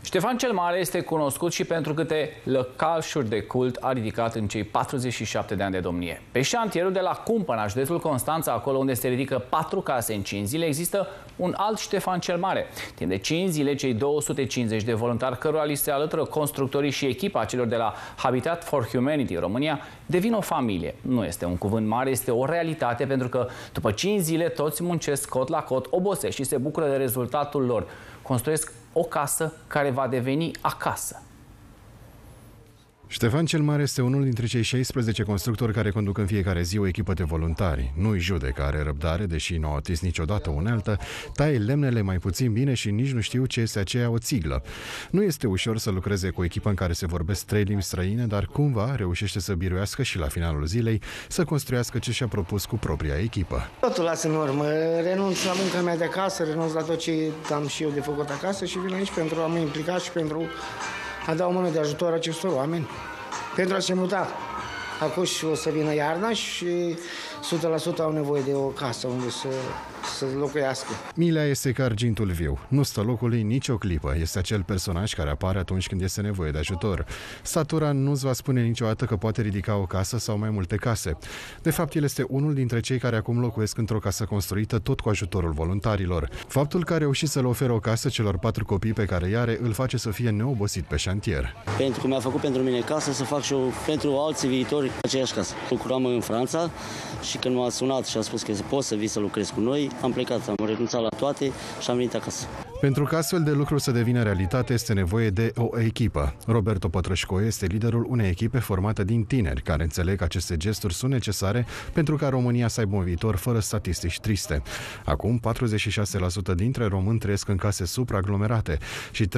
Ștefan cel Mare este cunoscut și pentru câte lăcașuri de cult a ridicat în cei 47 de ani de domnie. Pe șantierul de la Cumpăna, județul Constanța, acolo unde se ridică 4 case în 5 zile, există un alt Ștefan cel Mare. Timp de 5 zile, cei 250 de voluntari cărora li se alătură constructorii și echipa celor de la Habitat for Humanity în România devin o familie. Nu este un cuvânt mare, este o realitate, pentru că după 5 zile toți muncesc cot la cot, obosesc și se bucură de rezultatul lor. Construiesc o casă care va deveni acasă. Ștefan cel Mare este unul dintre cei 16 constructori care conduc în fiecare zi o echipă de voluntari. Nu-i judecă, are răbdare, deși nu au atins niciodată unealtă, taie lemnele mai puțin bine și nici nu știu ce este aceea o țiglă. Nu este ușor să lucreze cu o echipă în care se vorbesc 3 limbi străine, dar cumva reușește să biruiască și la finalul zilei să construiască ce și-a propus cu propria echipă. Totul las în urmă, renunț la munca mea de acasă, renunț la tot ce am și eu de făcut acasă și vin aici pentru a mă implica și pentru a da o mână de ajutor acestor oameni, pentru a se muta. Acum și o să vină iarna și 100% au nevoie de o casă unde să locuiască. Milea este ca argintul viu. Nu stă locului nici o clipă. Este acel personaj care apare atunci când este nevoie de ajutor. Statura nu-ți va spune niciodată că poate ridica o casă sau mai multe case. De fapt, el este unul dintre cei care acum locuiesc într-o casă construită tot cu ajutorul voluntarilor. Faptul că a reușit să le ofere o casă celor 4 copii pe care i are îl face să fie neobosit pe șantier. Pentru că mi-a făcut pentru mine casă, să fac și eu pentru alții viitori aceeași casă. Lucram în Franța și când m-a sunat și a spus că poți să vii să lucrezi cu noi, am plecat, am renunțat la toate și am venit acasă. Pentru că astfel de lucruri să devină realitate, este nevoie de o echipă. Roberto Pătrășcoe este liderul unei echipe formată din tineri, care înțeleg că aceste gesturi sunt necesare pentru ca România să aibă un viitor fără statistici triste. Acum, 46% dintre români trăiesc în case supraaglomerate și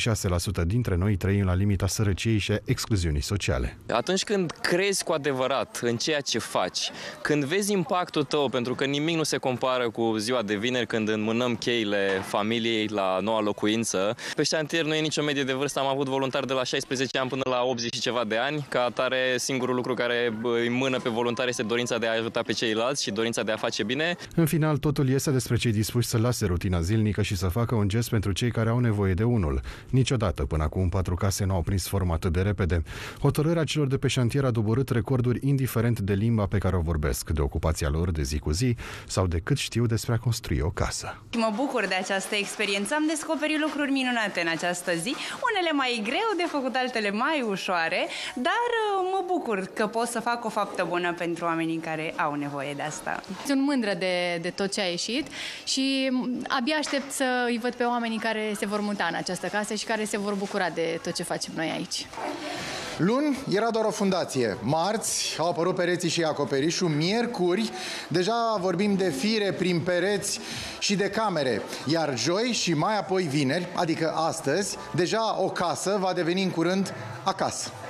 36% dintre noi trăim la limita sărăciei și a excluziunii sociale. Atunci când crezi cu adevărat în ceea ce faci, când vezi impactul tău, pentru că nimic nu se compară cu ziua de vineri când înmânăm cheile familiei la noua locuință. Pe șantier nu e nicio medie de vârstă, am avut voluntari de la 16 ani până la 80 și ceva de ani. Ca atare, singurul lucru care îi mână pe voluntari este dorința de a ajuta pe ceilalți și dorința de a face bine. În final, totul este despre cei dispuși să lase rutina zilnică și să facă un gest pentru cei care au nevoie de unul. Niciodată până acum 4 case nu au prins formă atât de repede. Hotărârea celor de pe șantier a doborât recorduri indiferent de limba pe care o vorbesc, de ocupația lor de zi cu zi sau de cât știu despre a construi o casă. Mă bucur de această experiență. Am descoperit lucruri minunate în această zi, unele mai greu de făcut, altele mai ușoare, dar mă bucur că pot să fac o faptă bună pentru oamenii care au nevoie de asta. Sunt mândră de tot ce a ieșit și abia aștept să îi văd pe oamenii care se vor muta în această casă și care se vor bucura de tot ce facem noi aici. Luni era doar o fundație. Marți au apărut pereții și acoperișul. Miercuri deja vorbim de fire prin pereți și de camere. Iar joi și mai apoi vineri, adică astăzi, deja o casă va deveni în curând acasă.